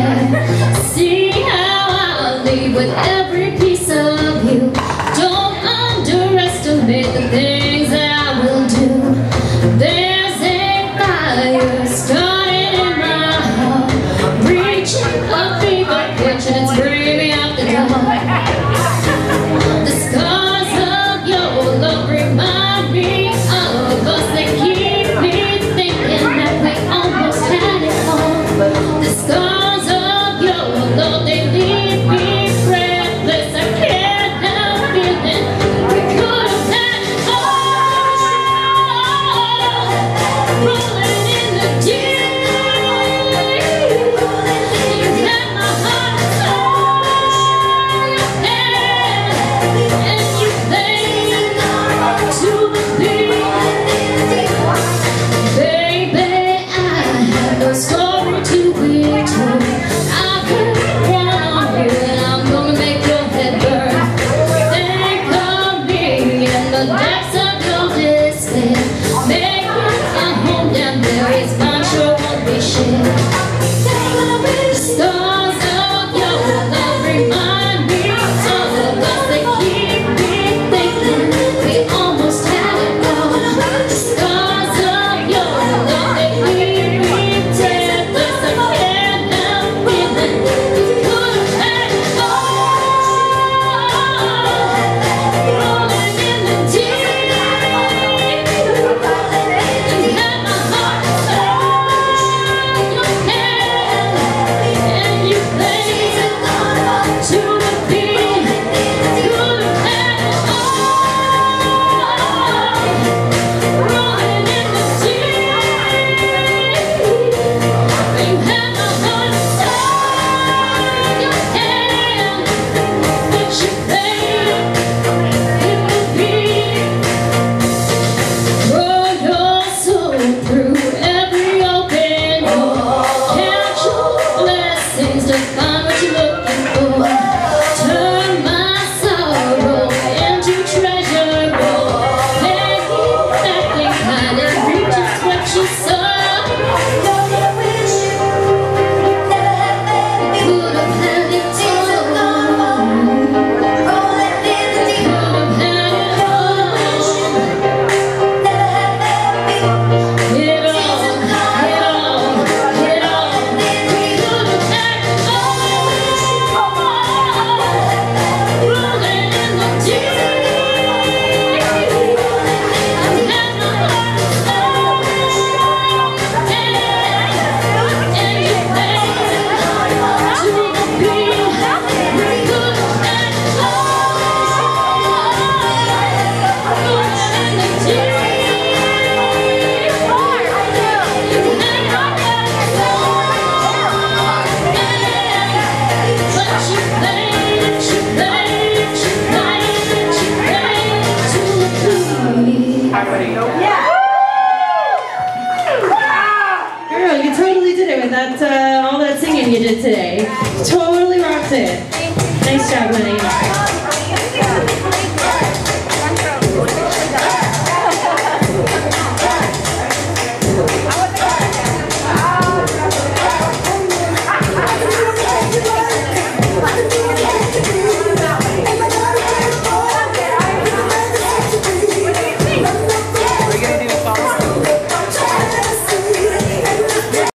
care. See how I leave with every piece of you. Don't underestimate the things that I will do. There's a fire starting in my heart, reaching a fever pitch and it's bringing me out the dark. The scars of your love remind me of us. They keep me thinking that we almost had it all. The scars of your love, they leave me breathless. I can't help feeling we could have had it all. Rolling in the deep, you had my heart and soul in your hand, and you played to the beat. Baby, I have no story to be told. I've been around you and I'm gonna make your head burn. Think of me in the depths of your despair. Make it a home down there, it's mine, sure won't be shared. The stars of your love remind me of us. They keep me thinking we almost had it all. The stars of your love, they leave me breathless. I can't help feeling we could have had it all. Rolling in the deep, you had my heart and soul in your hand, and you played to the beat. Could have had it all. Rolling in the deep, you had my heart and soul in your hand, but you played to the beat. Roll your soul through every open door. Count your blessings to find what you're looking for. Turn my sorrow into treasure. Make it acting kind and reach just what you sow. Could have had it all. Could have had it all. It all. We could have had it all. Rolling in the deep, you had my heart and soul, and you played to the beat. We could have had it all. Rolling in the deep, you had my heart and soul, but you played to the beat. Girl, you totally did it with that, all that singing you did today. Totally rocked it. Nice job, honey.